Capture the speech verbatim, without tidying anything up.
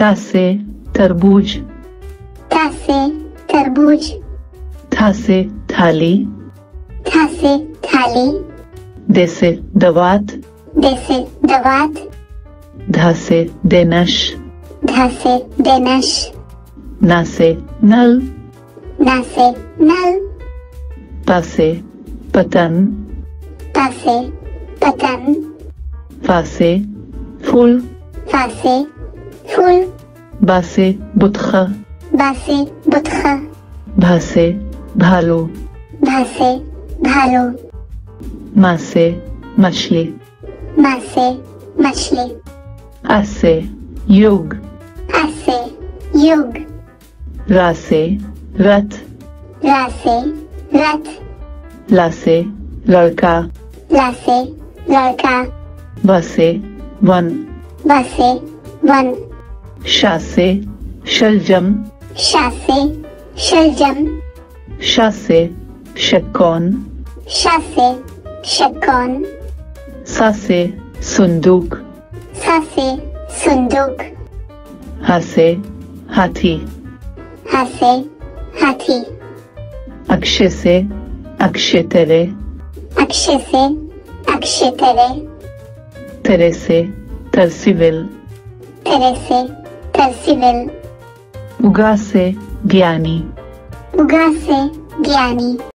ता से तरबूज, ता से तरबूज, था से थाली, था से थाली, दे से दवात, दे से दवात, धा से देनश, धा से देनश, ना से नल, ना से नल, पा से पतन, पा से पतन, फा से फूल, फा से फूल, बा से बुतखा, बा से बुतखा, भा से भालू, भा से भालू, मा से मछली, मा से मछली, आ से युग, आ से युग, रा से रथ, रा से रथ, ला से लड़का, ला से लड़का, व से वन, व से वन, शा से शलजम, शा से शलजम, शा से षटकोण, शा से षटकोण, सा से संदूक, सा से संदूक, हा से हाथी, हा से हाथी, अक्षय से अक्षय तेरे, अक्षय से अक्षय तेरे, तेरे से तरसिविल, तेरे से तरसिविल, उगा से ज्ञानी, उगा से ज्ञानी,